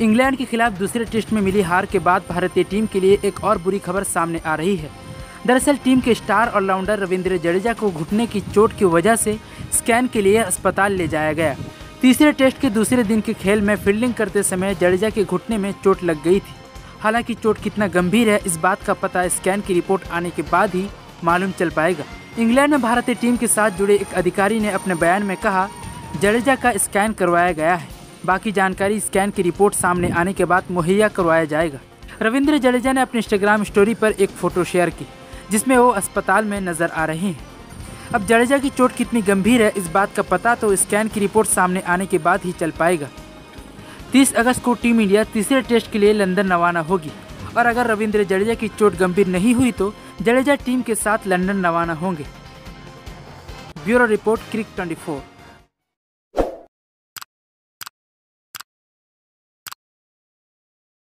England के खिलाफ दूसरे टेस्ट में मिली हार के बाद भारतीय टीम के लिए एक और बुरी खबर सामने आ रही है। दरअसल टीम के स्टार ऑलराउंडर रविंद्र जडेजा को घुटने की चोट की वजह से स्कैन के लिए अस्पताल ले जाया गया। तीसरे टेस्ट के दूसरे दिन के खेल में फील्डिंग करते समय जडेजा के घुटने में चोट लग गई थी। हालांकि चोट कितना गंभीर है इस बात का पता स्कैन की रिपोर्ट आने के बाद ही मालूम चल पाएगा। इंग्लैंड में भारतीय टीम के साथ जुड़े एक अधिकारी ने अपने बयान में कहा, जडेजा का स्कैन करवाया गया है, बाकी जानकारी स्कैन की रिपोर्ट सामने आने के बाद मुहैया करवाया जाएगा। रविंद्र जडेजा ने अपने इंस्टाग्राम स्टोरी पर एक फ़ोटो शेयर की जिसमें वो अस्पताल में नजर आ रहे हैं। अब जडेजा की चोट कितनी गंभीर है इस बात का पता तो स्कैन की रिपोर्ट सामने आने के बाद ही चल पाएगा। 30 अगस्त को टीम इंडिया तीसरे टेस्ट के लिए लंदन रवाना होगी और अगर रविंद्र जडेजा की चोट गंभीर नहीं हुई तो जडेजा टीम के साथ लंदन रवाना होंगे। Bureau report, Cric 24।